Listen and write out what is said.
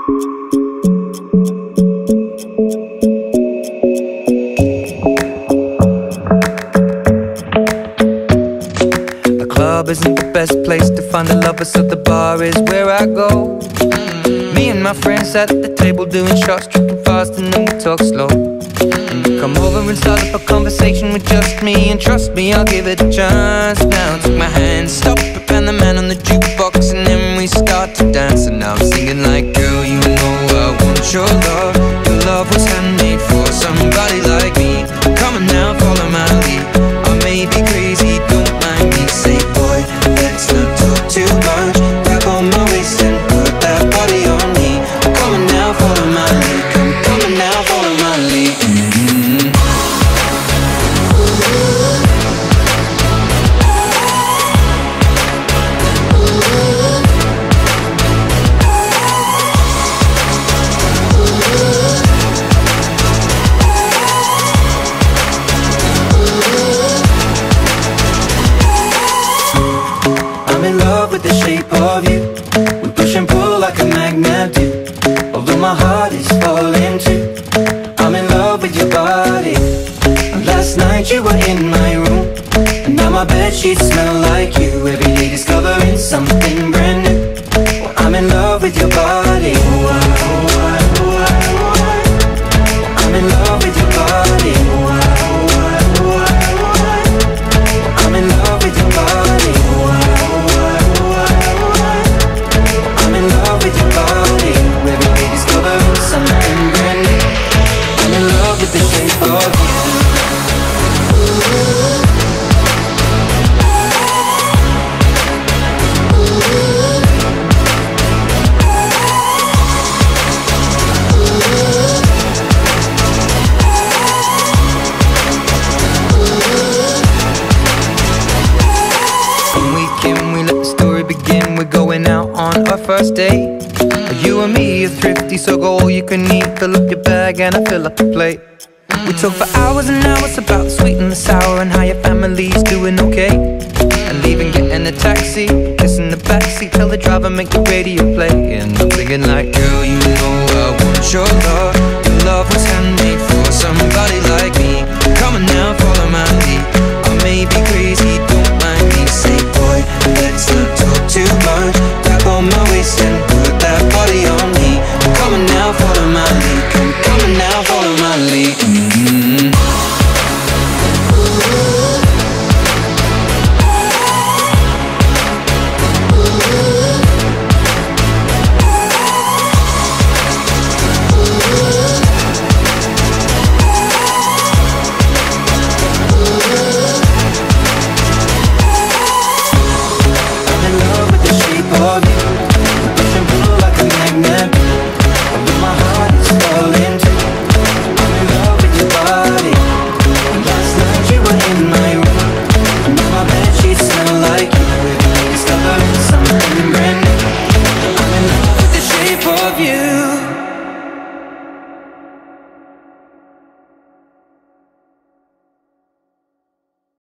The club isn't the best place to find the lovers, so the bar is where I go. Me and my friends at the table doing shots, tripping fast, and then we talk slow. And you come over and start up a conversation with just me, and trust me, I'll give it a chance. Now take my hand, stop it, and the man on the jukebox, and then we start to dance. And now I'm singing like, girl, you know I want your love. Your love was handmade for somebody like me. Come on now, follow my lead. I may be crazy, don't mind me. Say, boy, let's not talk too much. Grab on my waist and put that body on me. Come on now, follow my lead. Come on now, follow my lead. I'm in love with the shape of you. We push and pull like a magnet do. Although my heart is falling too, I'm in love with your body. Last night you were in my room, and now my bedsheets smell like you. Every day discovering something brand new. Well, I'm in love with your body. I'm in love with your body. I'm in love with your body. I'm in love with your body. Every day discovering something brand new. I'm in love with the shape of you. We let the story begin. We're going out on our first date. You and me are thrifty, so go all you can eat. Fill up your bag and I fill up the plate. We talk for hours and hours about the sweet and the sour, and how your family's doing okay. And leaving, getting a taxi, kissing the backseat, tell the driver make the radio play. And I'm thinking like, girl, you know I want your love.